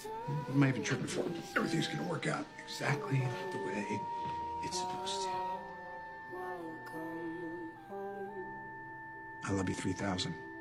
What am I even tripping for? Everything's gonna work out exactly the way it's supposed to. I love you 3000.